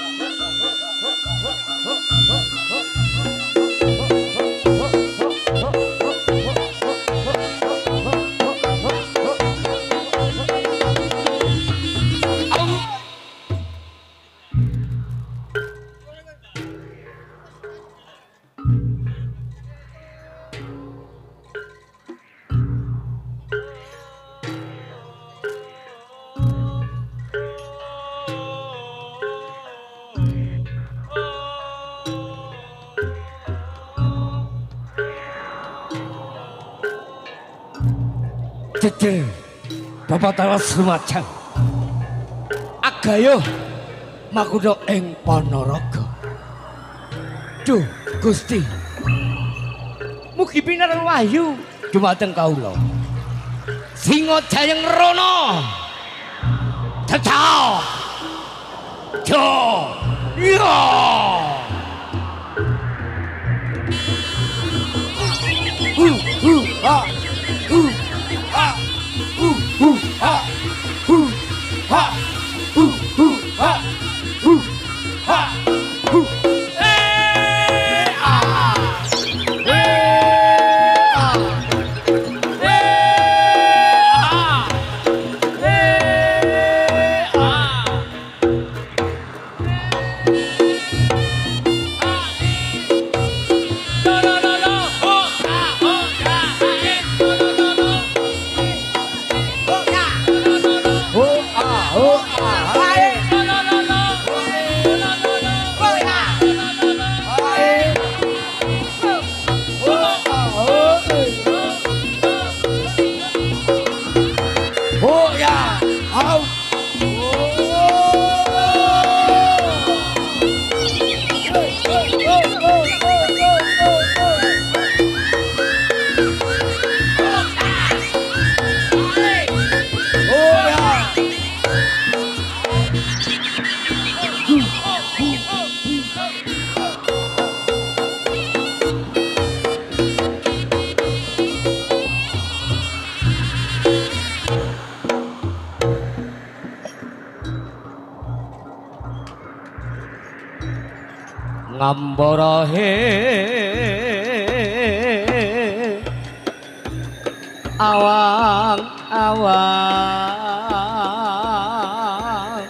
Jejer Bapak Tawas Lumajang Agayo Makudo ing Ponorogo. Duh Gusti mugi pinaran wahyu dumateng kawula. Singa Jayeng Rono Cecak Jo Yo ha ha ha ha ha ha ngambara he awang-awang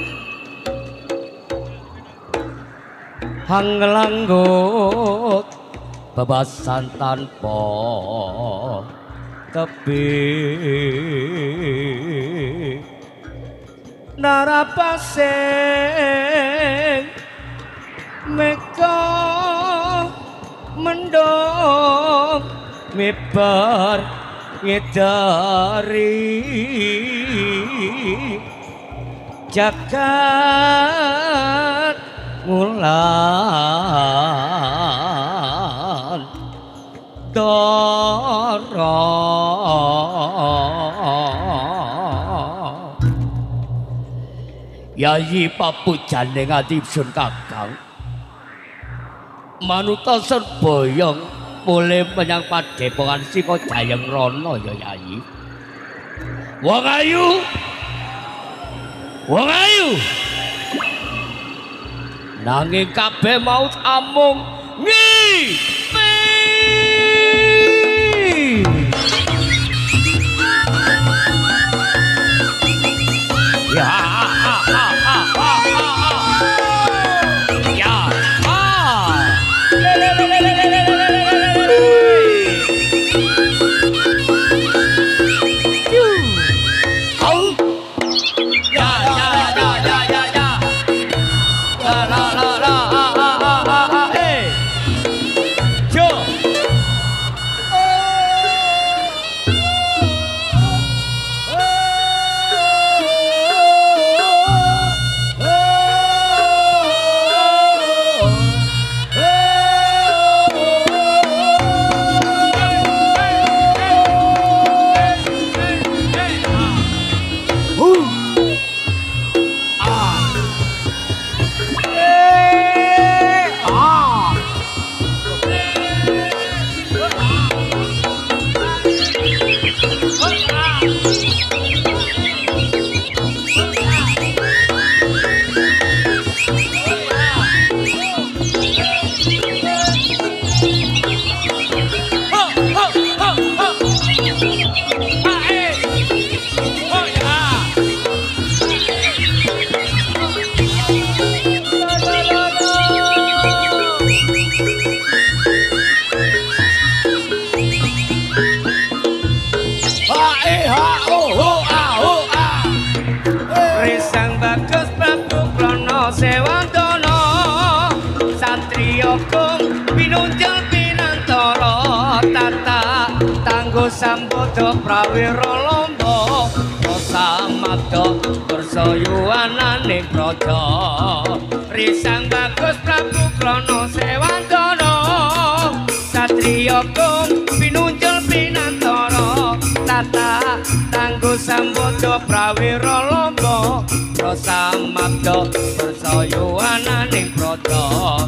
hanglanggut bebasan tanpa tepi narapasing meka mendong mibar ngedari jagat ngulan dara yayi papujane ngadipsun kakang manutasan boyong mulai menyang padepokan Singa Jayeng Rono ya yayi. Wong ayu nanging kabeh maut amung ngipi ya Satria kung pinunjul pinantara tata tanggo sambodo prawira lomba samabda persayuananing praja risang bagus Prabu Krana Sewantana Satria kung pinunjul pinantara tata tanggo sambodo prawira lomba samabda persayuananing praja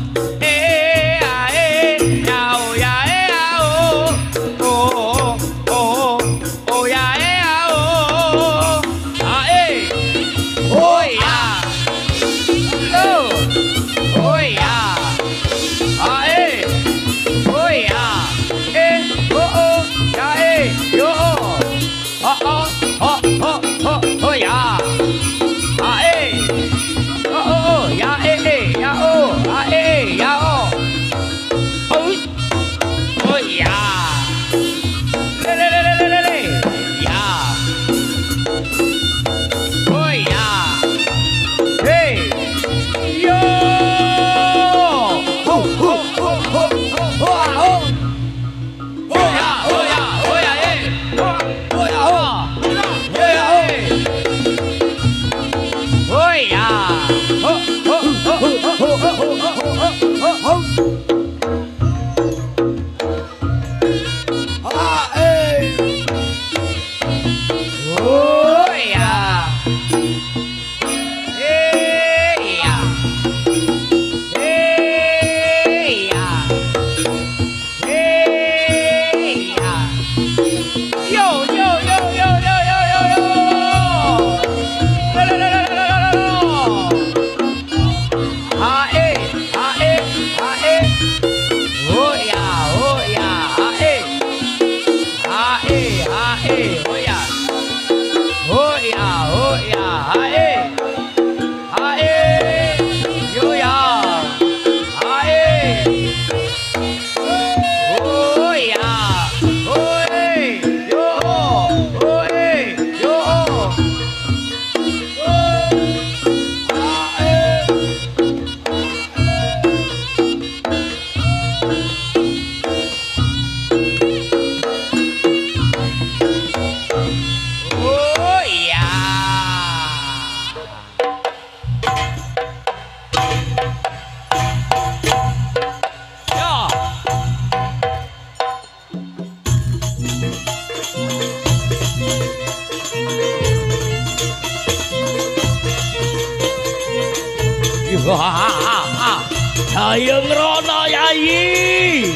Dayeng Rana Yayi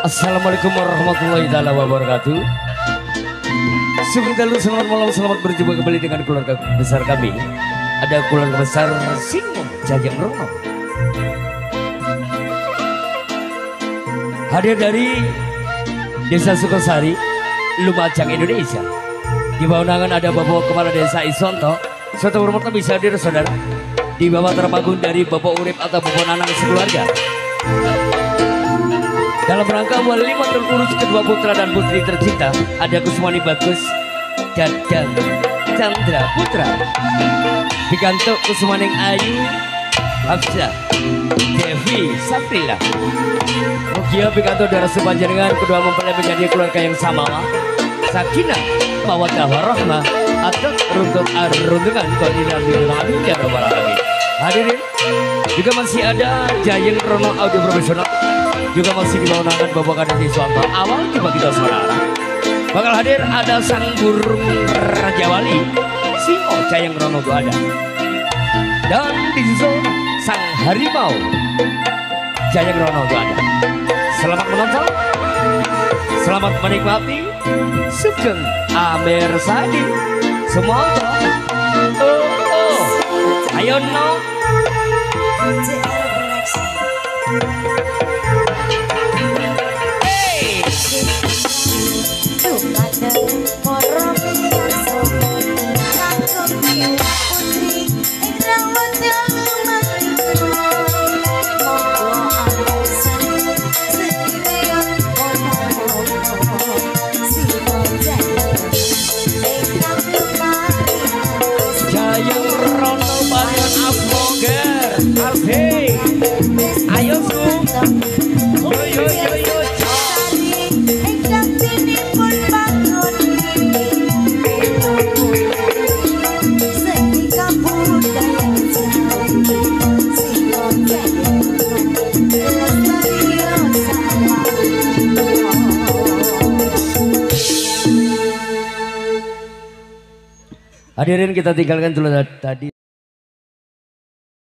Assalamualaikum warahmatullahi wabarakatuh. Sugeng dalu selamat malam, selamat berjumpa kembali dengan keluarga besar kami. Ada keluarga besar Singo Jajang Rono. Hadir dari Desa Sukosari, Lumajang, Indonesia. Di bawah naungan ada Bapak Kepala Desa Isonto. Suatu hormat bisa hadir saudara. Di bawah terpagun dari Bapak Urip atau Bapak Nanang sekeluarga. Dalam rangka wali terurus kedua putra dan putri tercinta, ada Kusmani Bagus dan Chandra Putra. Pikantuk Kusmaning Ayu Hafsah Devi Saprila. Mugia pikantuk darah sepanjangnya kedua mempelai menjadi keluarga yang samawa, sakinah mawaddah warahmah, atau runtut runtungan koordinasi dengan amin ya rabbal alamin. Hadirin, juga masih ada Jayeng Rono Audio Profesional, juga masih di bawah naungan Bapak Kadek Iswanto. Awal coba kita saudara bakal hadir ada sang burung Raja Wali Singo Jayeng Rono itu ada, dan disusul sang harimau Jayeng Rono itu ada. Selamat menonton, selamat menikmati. Sugeng Amer Sadi semua ayo no. Ayo su, yo. Hadirin kita tinggalkan dulu tadi